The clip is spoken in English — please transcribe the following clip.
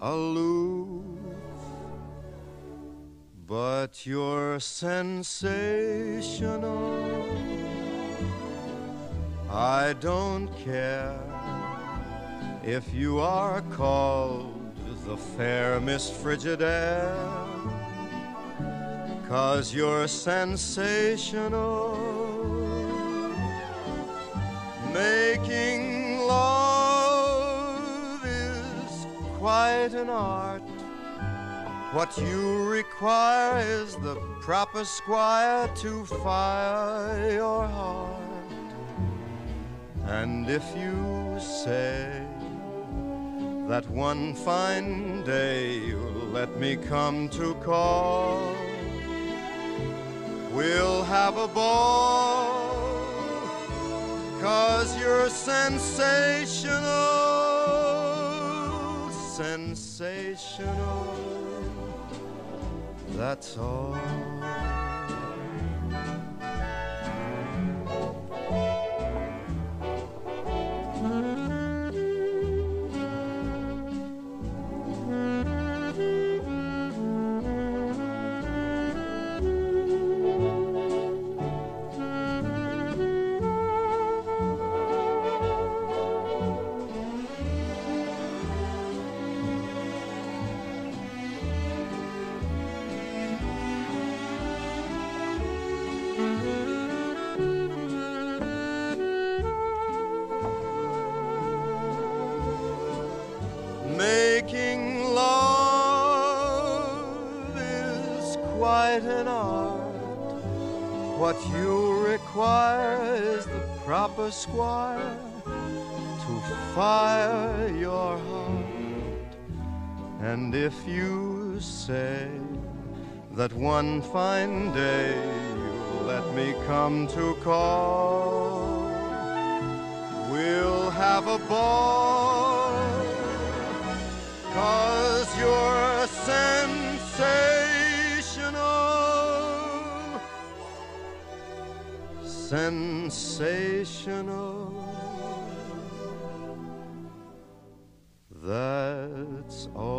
aloof, but you're sensational. I don't care if you are called the fair Miss Frigidaire, 'cause you're sensational. Making love is quite an art. What you require is the proper squire to fire your heart. And if you say that one fine day you'll let me come to call, we'll have a ball, 'cause you're sensational, sensational, that's all. Making love is quite an art. What you require is the proper squire to fire your heart. And if you say that one fine day you'll let me come to call, we'll have a ball, 'cause you're sensational, sensational, that's all.